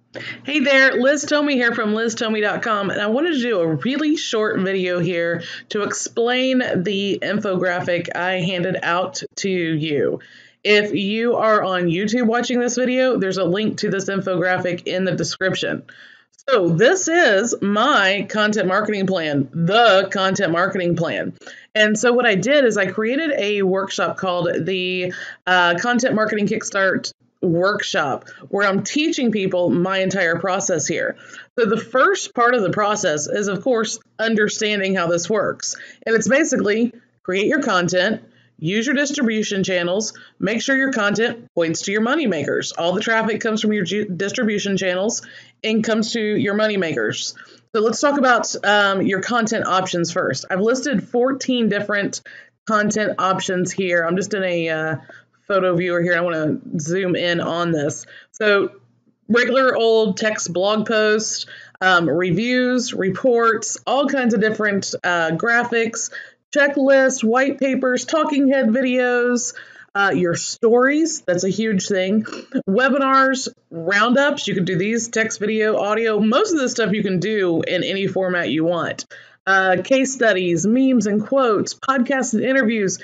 Hey there, Liz Tomey here from LizTomey.com, and I wanted to do a really short video here to explain the infographic I handed out to you. If you are on YouTube watching this video, there's a link to this infographic in the description. So this is my content marketing plan, the content marketing plan. And so what I did is I created a workshop called the Content Marketing Kickstart workshop where I'm teaching people my entire process here. So the first part of the process is, of course, understanding how this works. And it's basically create your content, use your distribution channels, make sure your content points to your money makers. All the traffic comes from your distribution channels and comes to your money makers. So let's talk about your content options first. I've listed 14 different content options here. I'm just in a photo viewer here. I want to zoom in on this. So regular old text blog posts, reviews, reports, all kinds of different graphics, checklists, white papers, talking head videos, your stories. That's a huge thing. Webinars, roundups. You can do these, text, video, audio. Most of this stuff you can do in any format you want. Case studies, memes and quotes, podcasts and interviews,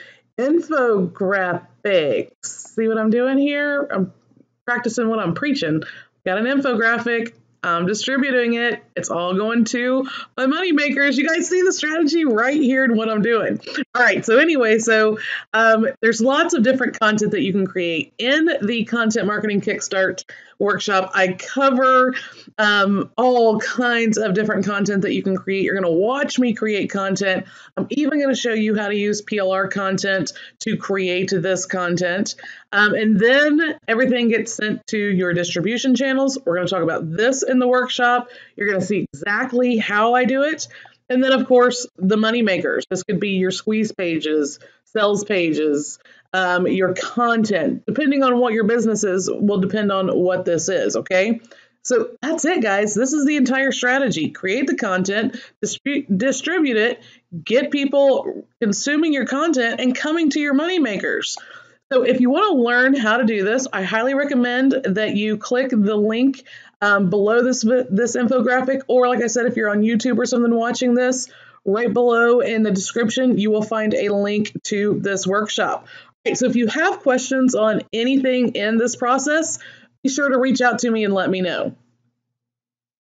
infographics. See what I'm doing here? I'm practicing what I'm preaching. Got an infographic. I'm distributing it. It's all going to my money makers. You guys see the strategy right here in what I'm doing. All right. So anyway, there's lots of different content that you can create in the Content Marketing Kickstart workshop. I cover all kinds of different content that you can create. You're going to watch me create content. I'm even going to show you how to use PLR content to create this content. And then everything gets sent to your distribution channels. We're going to talk about this in the workshop. You're going to see exactly how I do it. And then, of course, the money makers. This could be your squeeze pages, sales pages, your content. Depending on what your business is, will depend on what this is, okay? So that's it, guys. This is the entire strategy. Create the content, distribute it, get people consuming your content and coming to your money makers. So if you want to learn how to do this, I highly recommend that you click the link below this infographic, or like I said, if you're on YouTube or something watching this, right below in the description, you will find a link to this workshop. All right, so if you have questions on anything in this process, be sure to reach out to me and let me know.